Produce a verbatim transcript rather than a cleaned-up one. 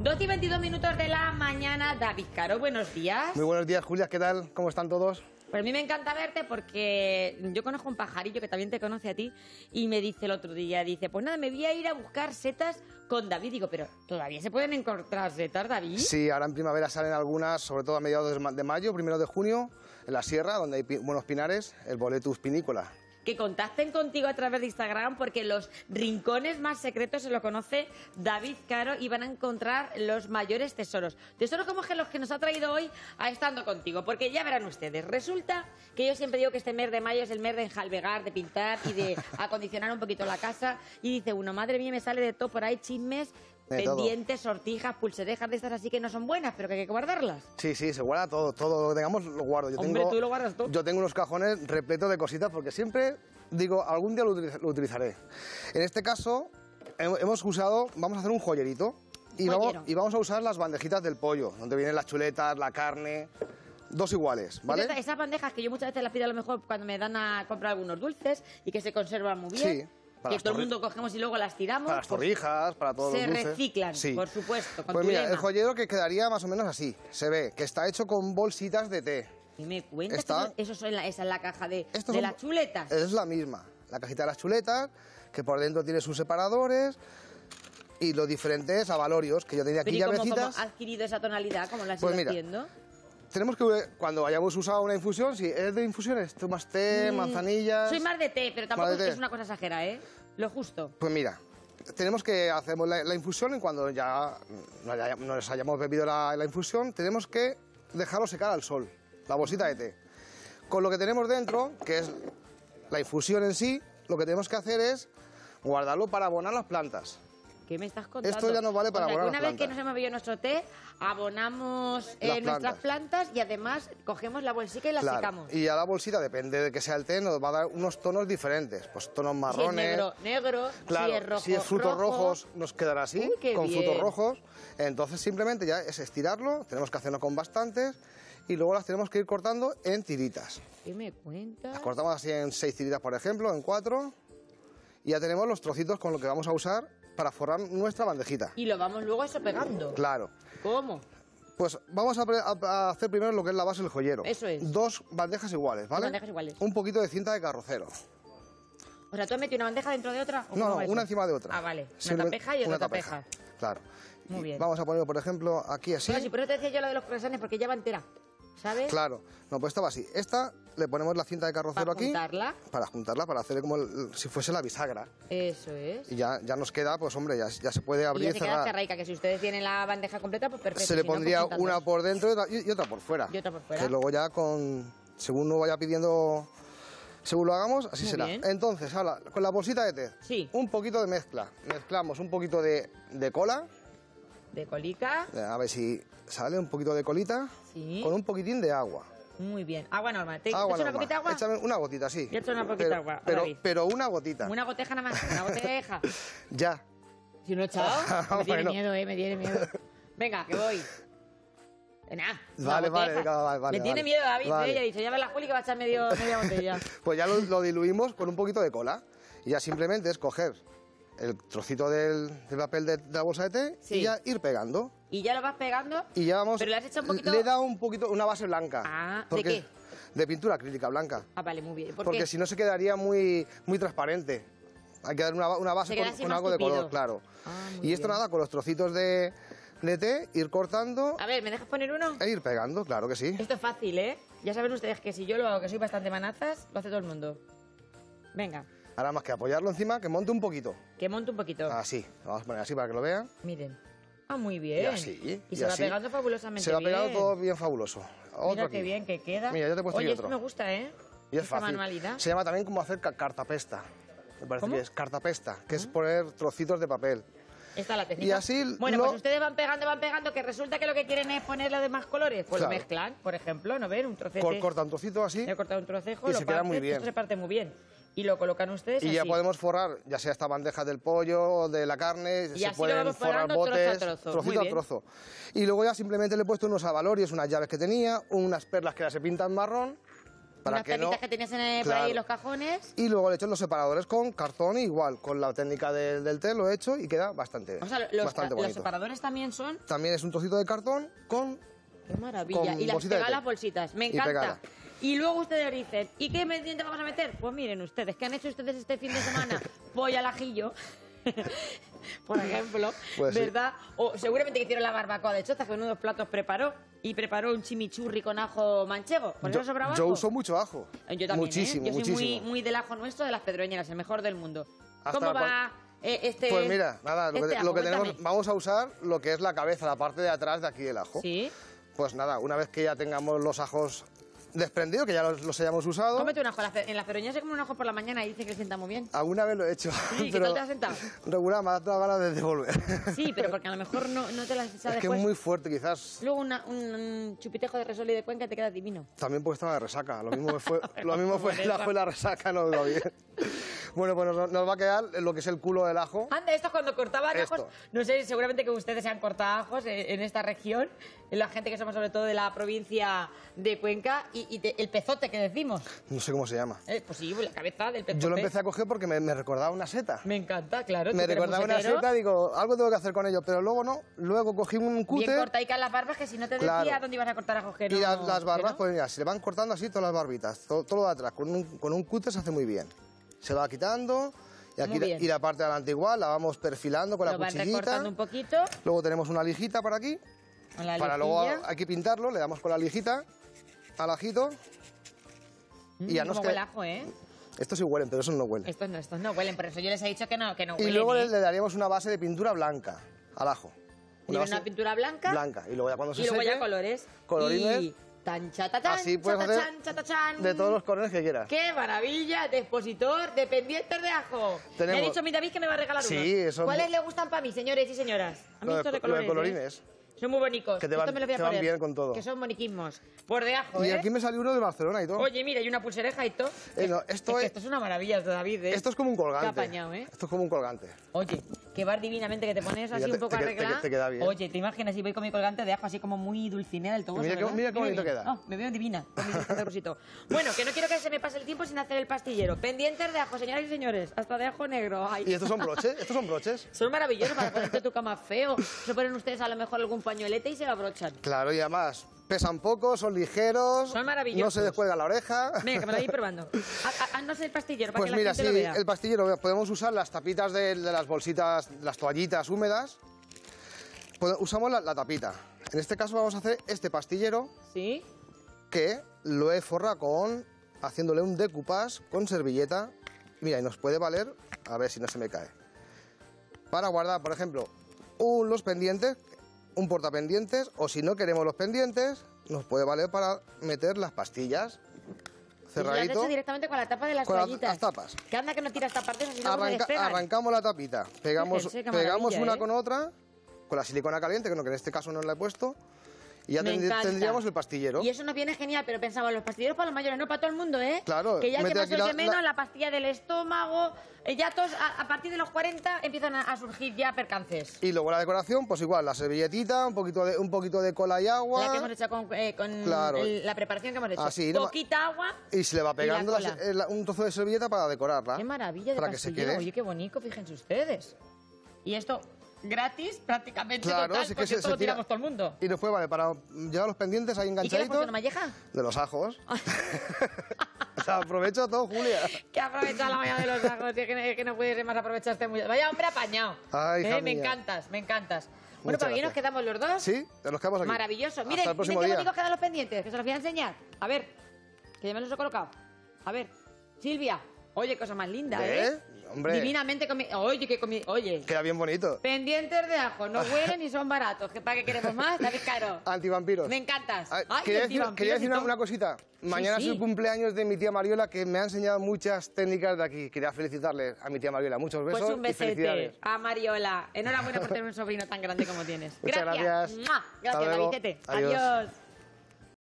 doce y veintidós minutos de la mañana. David Caro, buenos días. Muy buenos días, Julia, ¿qué tal? ¿Cómo están todos? Pues a mí me encanta verte porque yo conozco un pajarillo que también te conoce a ti y me dice el otro día, dice, pues nada, me voy a ir a buscar setas con David. Digo, pero ¿todavía se pueden encontrar setas, David? Sí, ahora en primavera salen algunas, sobre todo a mediados de mayo, primero de junio, en la sierra, donde hay pi buenos pinares, el Boletus pinícola. Que contacten contigo a través de Instagram porque los rincones más secretos se lo conoce David Caro y van a encontrar los mayores tesoros. Tesoros como que los que nos ha traído hoy a Estando Contigo, porque ya verán ustedes, resulta que yo siempre digo que este mes de mayo es el mes de enjalbegar, de pintar y de acondicionar un poquito la casa y dice uno, madre mía, me sale de todo por ahí chismes, de pendientes, todo. Sortijas, pulserejas de estas así que no son buenas, pero que hay que guardarlas. Sí, sí, se guarda todo, todo lo que tengamos lo guardo. Yo Hombre, tengo, tú lo guardas todo. Yo tengo unos cajones repletos de cositas porque siempre digo, algún día lo, utiliz lo utilizaré. En este caso, hemos usado, vamos a hacer un joyerito y vamos, y vamos a usar las bandejitas del pollo, donde vienen las chuletas, la carne, dos iguales, ¿vale? Esas, esas bandejas que yo muchas veces las pido a lo mejor cuando me dan a comprar algunos dulces y que se conservan muy bien. Sí. Que todo el mundo cogemos y luego las tiramos. Para las torrijas, para todos se los dulces. Se reciclan, sí. por supuesto. Con pues tu mira, lema. El joyero que quedaría más o menos así. Se ve que está hecho con bolsitas de té. ¿Y me cuentas? Está... Eso, eso son la, esa es la caja de, de son... las chuletas. Es la misma. La cajita de las chuletas, que por dentro tiene sus separadores y los diferentes avalorios, que yo tenía aquí Pero ¿y cómo, llavecitas. cómo ha adquirido esa tonalidad? ¿Cómo la has pues ido mira, haciendo? Tenemos que, cuando hayamos usado una infusión, si es de infusiones, tomas té, mm, manzanillas... Soy más de té, pero tampoco té. es una cosa exagera, ¿eh? Lo justo. Pues mira, tenemos que hacer la, la infusión y cuando ya nos hayamos bebido la, la infusión, tenemos que dejarlo secar al sol, la bolsita de té. Con lo que tenemos dentro, que es la infusión en sí, lo que tenemos que hacer es guardarlo para abonar las plantas. ¿Qué me estás contando? Esto ya nos vale para o sea, abonar que una las vez plantas. que nos hemos bebido nuestro té, abonamos eh, plantas. nuestras plantas y además cogemos la bolsita y la claro. secamos. Y a la bolsita, depende de que sea el té, nos va a dar unos tonos diferentes. Pues tonos marrones. Si es negro, negro. Claro, si es rojo, si es frutos rojo. rojos, nos quedará así, Uy, qué con bien. frutos rojos. Entonces simplemente ya es estirarlo, tenemos que hacerlo con bastantes y luego las tenemos que ir cortando en tiritas. ¿Qué me cuentas? Las cortamos así en seis tiritas, por ejemplo, en cuatro. Y ya tenemos los trocitos con lo que vamos a usar para forrar nuestra bandejita. Y lo vamos luego eso pegando. Claro. ¿Cómo? Pues vamos a, a hacer primero lo que es la base del joyero. Eso es. Dos bandejas iguales, ¿vale? Dos bandejas iguales. Un poquito de cinta de carrocero. O sea, ¿tú has metido una bandeja dentro de otra? No, no, una encima de otra. Ah, vale. Una tapeja y otra una tapeja. tapeja. Claro. Muy bien. Vamos a ponerlo, por ejemplo, aquí así. Bueno, sí, por eso te decía yo lo de los croissants, porque ya va entera, ¿sabes? Claro. No, pues esta va así. Esta le ponemos la cinta de carrocero Para aquí. Para juntarla. Para juntarla, para hacer como el, si fuese la bisagra. Eso es. Y ya, ya nos queda, pues hombre, ya, ya se puede abrir y y, ya se cerrar. queda cerraica, que si ustedes tienen la bandeja completa, pues perfecto. Se le si no, pondría pues una dos. por dentro y otra, y otra por fuera. Y otra por fuera. Que luego ya con... Según nos vaya pidiendo... Según lo hagamos, así Muy será. bien. Entonces, ahora, con la bolsita de té, Sí. un poquito de mezcla. Mezclamos un poquito de, de cola. De colica. A ver si sale un poquito de colita. Sí. Con un poquitín de agua. Muy bien. Agua normal. ¿Te Agua echas una normal. poquita de agua? Échame una gotita, sí. Yo echo una poquita pero, de agua, Pero, David. pero una gotita. Una goteja nada más. Una goteja. Ya. Si no he echado, me tiene Bueno. miedo, eh, me tiene miedo. Venga, que voy. Nada. Vale, vale, venga, vale, vale, Me tiene vale. miedo, David. Vale. Ella dice, ya ves la Juli que va a echar medio, media botella. Pues ya lo, lo diluimos con un poquito de cola. Y ya simplemente es coger el trocito del, del papel de, de la bolsa de té Sí. y ya ir pegando. Y ya lo vas pegando. Y ya vamos... Pero le has hecho un poquito... Le he dado un poquito, una base blanca. Ah, ¿de Porque- qué? De pintura acrílica blanca. Ah, vale, muy bien. ¿Por Porque qué? si no se quedaría muy, muy transparente. Hay que dar una, una base Se queda con, así con más algo de tupido. color, claro. Ah, muy y esto bien. nada, con los trocitos de, de té, ir cortando A ver, ¿me dejas poner uno? e ir pegando, claro que sí. Esto es fácil, ¿eh? Ya saben ustedes que si yo lo hago, que soy bastante manazas, lo hace todo el mundo. Venga, Ahora más que apoyarlo encima, que monte un poquito. que monte un poquito. Así, lo vamos a poner así para que lo vean. Miren. Ah, muy bien. Y así. Y, y se así. va pegando fabulosamente Se va bien. pegando todo bien fabuloso. Otro Mira aquí. qué bien que queda. Mira, ya te he puesto Oye, aquí esto otro. me gusta, ¿eh? Y es Esta fácil. manualidad. Se llama también como hacer ca- cartapesta. Me parece ¿Cómo? que es cartapesta, que es poner trocitos de papel. Esta es la técnica. Y así Bueno, lo- pues ustedes van pegando, van pegando, que resulta que lo que quieren es ponerle de más colores. Pues Claro. lo mezclan, por ejemplo, ¿no ven? Un trocete. Cor- corta un trocito así Le he cortado un trocejo, y lo se queda parten, muy bien. esto se parte muy bien. Y lo colocan ustedes y así. ya podemos forrar, ya sea esta bandeja del pollo, de la carne, Y se así lo pueden vamos forrar forrando trozo a botes, trozo. trocito Muy a bien. trozo. Y luego ya simplemente le he puesto unos avalorios, unas llaves que tenía, unas perlas que ya se pintan marrón Para Unas que no... tapitas que tienes en el- por Claro. ahí en los cajones. Y luego le he hecho los separadores con cartón, igual, con la técnica del, del té lo he hecho y queda bastante, O sea, los, bastante los bonito. separadores también son... También es un trocito de cartón con... ¡Qué maravilla! Con Y las bolsita de pegadas té. bolsitas, me Y encanta. pegada. Y luego ustedes dicen, ¿y qué pendiente vamos a meter? Pues miren ustedes, ¿qué han hecho ustedes este fin de semana? Pollo al ajillo, por ejemplo, Pues sí. ¿verdad? O seguramente que hicieron la barbacoa de chotas, que unos platos preparó. Y preparó un chimichurri con ajo manchego. ¿Por eso Yo, sobraba yo ajo? uso mucho ajo. Yo también, Muchísimo, ¿eh? Yo soy muchísimo. muy, muy del ajo nuestro, de las pedroñeras, el mejor del mundo. Hasta ¿Cómo la va eh, este Pues mira, nada, lo, este que, ajo? lo que Cuéntame. tenemos, vamos a usar lo que es la cabeza, la parte de atrás de aquí del ajo. Sí. Pues nada, una vez que ya tengamos los ajos desprendidos, que ya los, los hayamos usado, Cómete un ajo. En las pe- en las pedroñas se come un ajo por la mañana y dice que sienta muy bien. alguna vez lo he hecho, Sí, ¿qué pero tal te ha sentado? regular me ha dado ganas de devolver. Sí, pero porque a lo mejor no, no te las echas Es que es después. muy fuerte, quizás. Luego una- un, un chupitejo de resol y de Cuenca te queda divino. También porque estaba de resaca. Lo mismo fue, lo mismo fue Como el ajo y la resaca, no me va bien. Bueno, pues nos, nos va a quedar lo que es el culo del ajo. Anda, esto cuando cortaban Esto. ajos, no sé, seguramente que ustedes se han cortado ajos en, en esta región, en la gente que somos sobre todo de la provincia de Cuenca, y, y te- el pezote que decimos. No sé cómo se llama. Eh, pues sí, la cabeza del pezote. Yo lo empecé a coger porque me, me recordaba una seta. Me encanta, claro. tú Me que eres recordaba una musetero. seta, digo, algo tengo que hacer con ello, pero luego no. Luego cogí un Bien cúter cortadicas las barbas, que si no te decía Claro. dónde ibas a cortar ajos que no. y las, las que barbas, no. pues mira, se le van cortando así todas las barbitas, todo, todo lo de atrás. Con un, con un cúter se hace muy bien. Se va quitando y, aquí, Muy bien. y la parte de adelante igual, la vamos perfilando con Lo la van cuchillita. recortando un poquito. Luego tenemos una lijita para aquí. Con la Para luego lejilla. hay que pintarlo, le damos con la lijita al ajito. Mm, y ya nos cómo huele queda- ajo, ¿eh? Estos sí huelen, pero esos no huelen. Estos no, estos no huelen, por eso yo les he dicho que no, que no Y huelen. luego ¿eh? le, le daríamos una base de pintura blanca al ajo. Una, base una pintura blanca. blanca. Y luego ya cuando se Y luego seque, ya colores. colorines. Y tan chatatán, Así puedes hacer chatachán, chatachán. de todos los colores que quieras. ¡Qué maravilla! De expositor de pendientes de ajo. Tenemos- Me ha dicho mi David que me va a regalar Sí, unos. eso- ¿Cuáles le gustan para mí, señores y señoras? A mí Lo de- estos de lo de colores. colorines. ¿eh? Son muy bonitos. Que te Estos van- me los voy a te van poner, bien con todo. Que son boniquismos. Por de ajo, Y ¿eh? aquí me salió uno de Barcelona y todo. Oye, mira, hay una pulsereja y todo. Eh, no, esto es que es- esto es una maravilla, David, ¿eh? Esto es como un colgante. Qué apañado, ¿eh? Esto es como un colgante. Oye, que vas divinamente, que te pones así te- un poco te que- te arreglada. que- te queda bien. Oye, ¿te imaginas si voy con mi colgante de ajo así como muy dulcinea del todo? Mira qué- mira qué bonito queda. Oh, me veo divina con mi dulce rosito. Bueno, que no quiero que se me pase el tiempo sin hacer el pastillero. Pendientes de ajo, señoras y señores. Hasta de ajo negro. Ay. ¿Y estos son broches? ¿Estos son broches? Son maravillosos para ponerte tu cama feo. Se ponen ustedes a lo mejor algún pañuelete y se lo abrochan. Claro, y además pesan poco, son ligeros. Son maravillosos. No se descuelga la oreja. Venga, que me lo voy probando. Ha- ha- Haznos el pastillero para Pues que mira, la sí, gente lo vea. el pastillero, podemos usar las tapitas de, de las bolsitas, las toallitas húmedas. Pode- Usamos la, la tapita. En este caso vamos a hacer este pastillero ¿Sí? que lo he forrado con, haciéndole un decoupage con servilleta. Mira, y nos puede valer, a ver si no se me cae. Para guardar, por ejemplo, un, los pendientes, un portapendientes, o si no queremos los pendientes, nos puede valer para meter las pastillas. Lo has Cerradito. hecho directamente con la tapa de las Con las- toallitas. las tapas. Que anda que no tiras esta parte, así luego se Arranca- despegan. arrancamos la tapita, pegamos, Fíjense qué pegamos maravilla, una ¿eh? con otra, con la silicona caliente, que, no, que en este caso no la he puesto, y ya Me tendrí- encanta. tendríamos el pastillero. Y eso nos viene genial, pero pensamos, los pastilleros para los mayores, no para todo el mundo, ¿eh? Claro, Que ya el que mete más aquí oye la- menos, la- la... pastilla del estómago, eh, ya todos, a, a partir de los cuarenta empiezan a, a surgir ya percances. Y luego la decoración, pues igual, la servilletita, un poquito de, un poquito de cola y agua, La que hemos hecho con, eh, con Claro. el- la preparación que hemos hecho. Así, no ma- Poquita agua. y se le va pegando la cola. se- la- un trozo de servilleta para decorarla. Qué maravilla de para que se pastillero. quede. Oye, qué bonito, fíjense ustedes. Y esto gratis prácticamente Claro, total, sí que porque se- esto se lo tira- tiramos todo el mundo. Y nos puede valer para llevar los pendientes ahí ¿Y qué le enganchaditos funciona, Malleja? de los ajos. O sea, aprovecho todo, Julia. Que aprovecha la mañana de los ajos, es que, no- es que no puede ser más aprovecharte mucho. Vaya hombre apañado. Ay, hija Eh, me mía. encantas, me encantas. Bueno, Muchas para aquí nos gracias. quedamos los dos. Sí, nos quedamos aquí. Maravilloso. Hasta Miren, el próximo miren qué día. bonitos quedan los pendientes, que se los voy a enseñar. A ver, que ya me los he colocado. A ver, Silvia. Oye, cosa más linda, ¿eh? ¿Eh? Hombre. Divinamente comi... Oye, que comi... Oye. Queda bien bonito. Pendientes de ajo, no huelen y son baratos. ¿Que ¿Para qué queremos más? David Caro. Antivampiros. Me encantas. Ay, Ay, quería, decir, antivampiros quería decir y una, todo. una cosita. Mañana sí. es el cumpleaños de mi tía Mariola, que me ha enseñado muchas técnicas de aquí. Quería felicitarle a mi tía Mariola. Muchos besos Pues un y besete felicidades. a Mariola. Enhorabuena por tener un sobrino tan grande como tienes. Muchas gracias. ¡Mua! Hasta Gracias, luego. Davidete. Adiós. Adiós.